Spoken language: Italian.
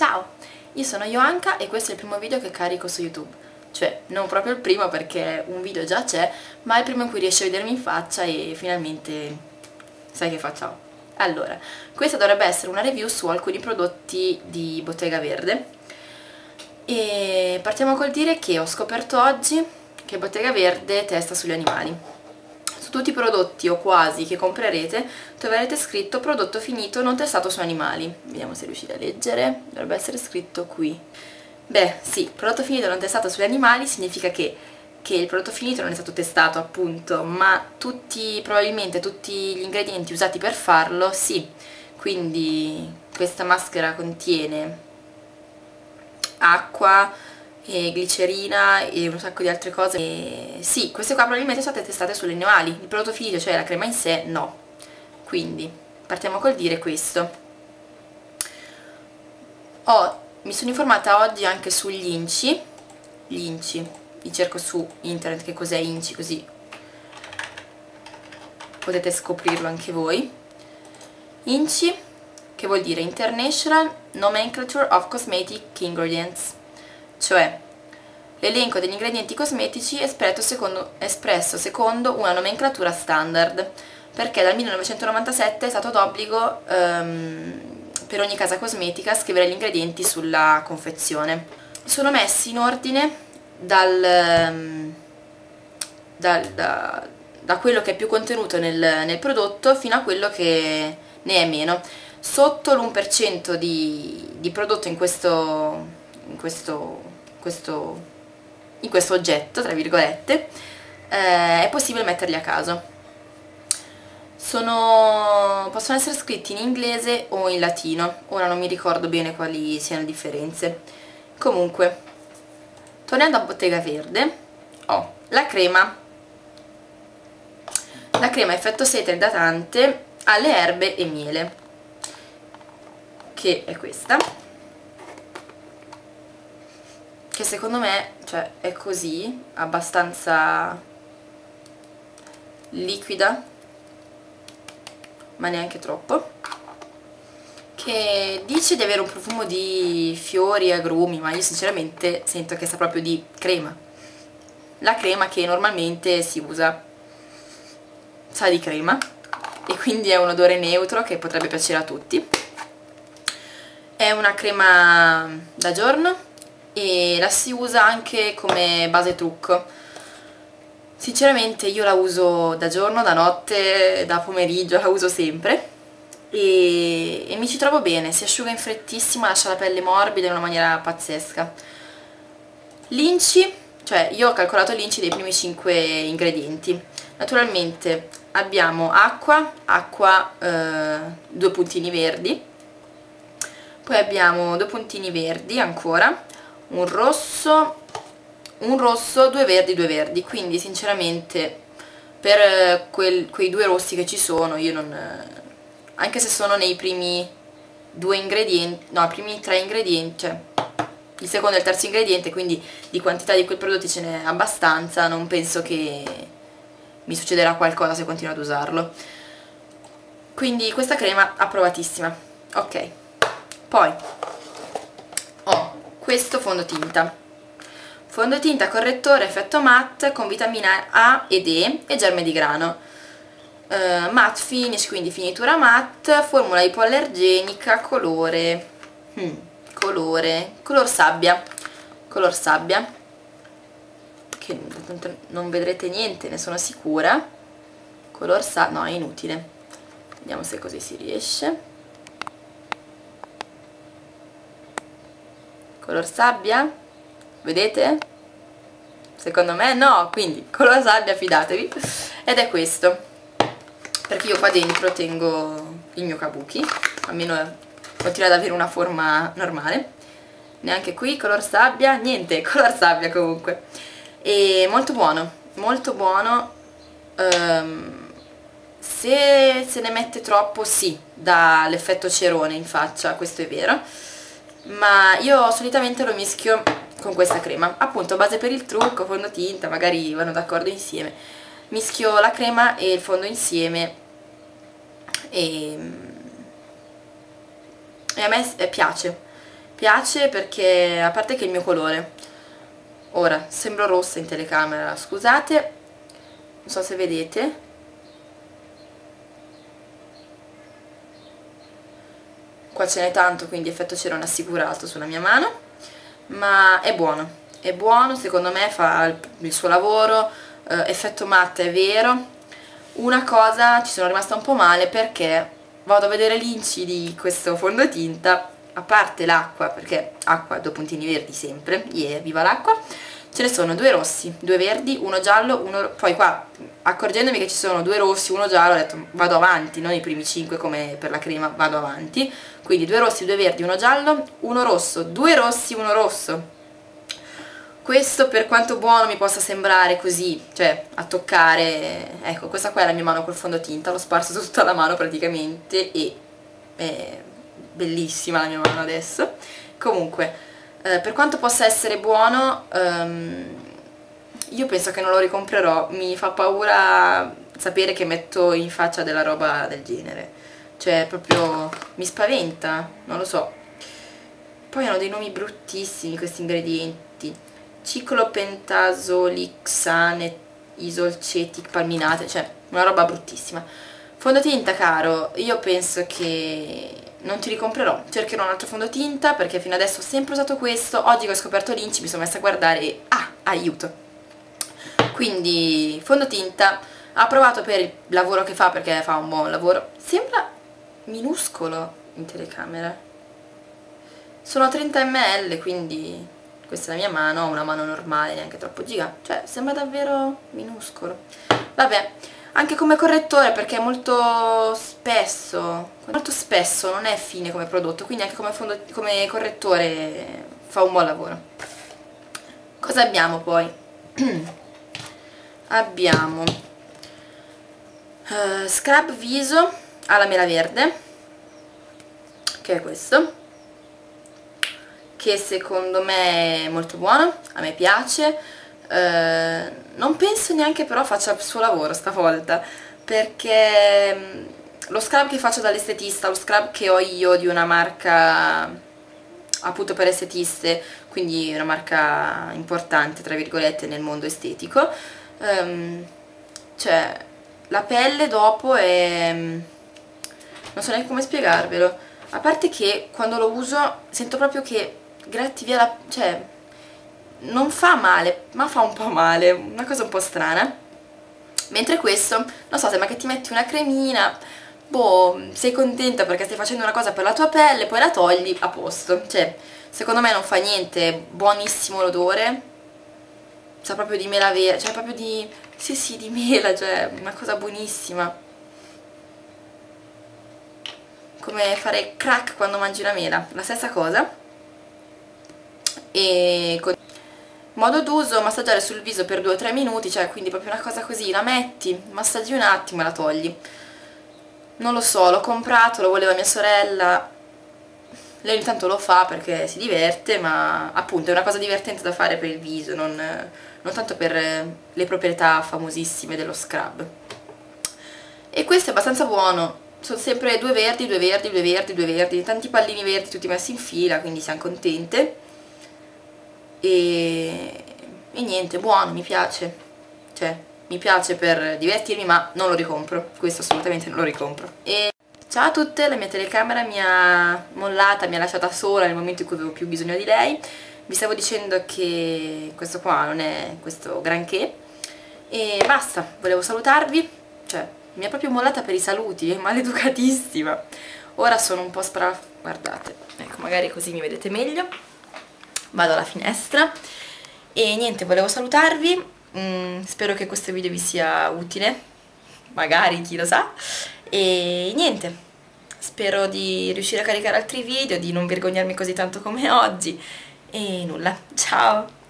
Ciao, io sono Joanka e questo è il primo video che carico su YouTube. Cioè, non proprio il primo perché un video già c'è, ma è il primo in cui riesci a vedermi in faccia e finalmente sai che fa ciao. Allora, questa dovrebbe essere una review su alcuni prodotti di Bottega Verde e partiamo col dire che ho scoperto oggi che Bottega Verde testa sugli animali. Su tutti i prodotti o quasi che comprerete troverete scritto prodotto finito non testato su animali. Vediamo se riuscite a leggere, dovrebbe essere scritto qui. Beh sì, prodotto finito non testato sugli animali significa che il prodotto finito non è stato testato appunto, ma probabilmente tutti gli ingredienti usati per farlo sì. Quindi questa maschera contiene acqua e glicerina e un sacco di altre cose e sì, queste qua probabilmente sono state testate sugli animali, il prodotto finito, cioè la crema in sé, no. Quindi partiamo col dire questo. Mi sono informata oggi anche sugli INCI, gli INCI, li cerco su internet che cos'è INCI, così potete scoprirlo anche voi. INCI, che vuol dire International Nomenclature of Cosmetic Ingredients, cioè l'elenco degli ingredienti cosmetici espresso secondo una nomenclatura standard, perché dal 1997 è stato d'obbligo per ogni casa cosmetica scrivere gli ingredienti sulla confezione. Sono messi in ordine da quello che è più contenuto nel prodotto fino a quello che ne è meno. Sotto l'1% di prodotto in questo oggetto, tra virgolette, è possibile metterli a caso. Possono essere scritti in inglese o in latino, ora non mi ricordo bene quali siano le differenze. Comunque, tornando a Bottega Verde, ho la crema effetto seta idratante alle erbe e miele, che è questa, che secondo me, cioè, è così, abbastanza liquida, ma neanche troppo, che dice di avere un profumo di fiori e agrumi, ma io sinceramente sento che sa proprio di crema. La crema che normalmente si usa sa di crema e quindi è un odore neutro che potrebbe piacere a tutti. È una crema da giorno e la si usa anche come base trucco. Sinceramente io la uso da giorno, da notte, da pomeriggio, la uso sempre e mi ci trovo bene, si asciuga in frettissima, lascia la pelle morbida in una maniera pazzesca. L'INCI, cioè io ho calcolato l'INCI dei primi 5 ingredienti. Naturalmente abbiamo acqua, 2 puntini verdi, poi abbiamo 2 puntini verdi ancora, un rosso, 2 verdi, quindi sinceramente per quei 2 rossi che ci sono io non, anche se sono nei primi 2 ingredienti, no, i primi 3 ingredienti, cioè il secondo e il terzo ingrediente, quindi di quantità di quei prodotti ce n'è abbastanza, non penso che mi succederà qualcosa se continuo ad usarlo. Quindi questa crema approvatissima. Ok, poi ho questo fondotinta correttore effetto matte con vitamina A ed E e germe di grano, matte finish, quindi finitura matte, formula ipoallergenica, color sabbia, che non vedrete niente, ne sono sicura. No, è inutile, vediamo se così si riesce. Color sabbia, vedete? Secondo me no, quindi color sabbia, fidatevi. Ed è questo, perché io qua dentro tengo il mio kabuki, almeno continua ad avere una forma normale. Neanche qui color sabbia, niente, color sabbia comunque. E molto buono, molto buono. Se se ne mette troppo sì, dà l'effetto cerone in faccia, questo è vero, ma io solitamente lo mischio con questa crema, appunto base per il trucco, fondotinta, magari vanno d'accordo insieme. Mischio la crema e il fondo insieme e a me piace piace perché, a parte che è il mio colore, ora sembro rossa in telecamera, scusate, non so se vedete, qua ce n'è tanto, quindi effetto cerone assicurato sulla mia mano, ma è buono, secondo me fa il suo lavoro, effetto matte è vero. Una cosa, ci sono rimasta un po' male perché vado a vedere l'inci di questo fondotinta, a parte l'acqua, perché acqua, due puntini verdi sempre, viva l'acqua, ce ne sono due rossi, due verdi, uno giallo, uno... poi qua, accorgendomi che ci sono due rossi, uno giallo, ho detto vado avanti, non i primi 5 come per la crema, vado avanti, quindi due rossi, due verdi, uno giallo, uno rosso, due rossi, uno rosso. Questo, per quanto buono mi possa sembrare così, cioè a toccare, ecco, questa qua è la mia mano col fondotinta, l'ho sparso su tutta la mano praticamente e è bellissima la mia mano adesso. Comunque, per quanto possa essere buono, io penso che non lo ricomprerò, mi fa paura sapere che metto in faccia della roba del genere, cioè proprio mi spaventa, non lo so. Poi hanno dei nomi bruttissimi questi ingredienti, ciclopentasolixane, isolcetic palminate, cioè una roba bruttissima. Fondotinta caro, io penso che non ti ricomprerò, cercherò un altro fondotinta perché fino adesso ho sempre usato questo, oggi che ho scoperto l'Inci mi sono messa a guardare e aiuto. Quindi fondotinta, approvato per il lavoro che fa perché fa un buon lavoro, sembra minuscolo in telecamera, sono 30 ml, quindi questa è la mia mano, ho una mano normale, neanche troppo gigante, cioè sembra davvero minuscolo. Vabbè, anche come correttore perché è molto spesso, non è fine come prodotto, quindi anche come correttore fa un buon lavoro. Cosa abbiamo poi? Abbiamo scrub viso alla mela verde, che è questo, che secondo me è molto buono, a me piace, non penso neanche però faccia il suo lavoro stavolta, perché lo scrub che faccio dall'estetista, lo scrub che ho io di una marca appunto per estetiste, quindi una marca importante tra virgolette nel mondo estetico, cioè la pelle dopo è... non so neanche come spiegarvelo, a parte che quando lo uso sento proprio che gratti via la... cioè non fa male, ma fa un po' male, una cosa un po' strana. Mentre questo, non so, sembra che ti metti una cremina, boh, sei contenta perché stai facendo una cosa per la tua pelle, poi la togli, a posto. Cioè, secondo me non fa niente, buonissimo l'odore, sa proprio di mela vera, cioè proprio di... sì, di mela, cioè una cosa buonissima. Come fare crack quando mangi una mela, la stessa cosa. E modo d'uso, massaggiare sul viso per 2 o 3 minuti, cioè quindi proprio una cosa così, la metti, massaggi un attimo e la togli. Non lo so, l'ho comprato, lo voleva mia sorella, lei ogni tanto lo fa perché si diverte, ma appunto è una cosa divertente da fare per il viso, non tanto per le proprietà famosissime dello scrub. E questo è abbastanza buono, sono sempre 2 verdi, 2 verdi, 2 verdi, 2 verdi, tanti pallini verdi tutti messi in fila, quindi siamo contente. E niente, buono, mi piace, cioè mi piace per divertirmi, ma non lo ricompro, questo assolutamente non lo ricompro. E ciao a tutte, la mia telecamera mi ha mollata, mi ha lasciata sola nel momento in cui avevo più bisogno di lei. Vi stavo dicendo che questo qua non è questo granché e basta, volevo salutarvi, cioè mi ha proprio mollata per i saluti, è maleducatissima. Ora sono un po' guardate, ecco, magari così mi vedete meglio. Vado alla finestra e niente, volevo salutarvi, spero che questo video vi sia utile, magari, chi lo sa, e niente, spero di riuscire a caricare altri video, di non vergognarmi così tanto come oggi, e nulla, ciao!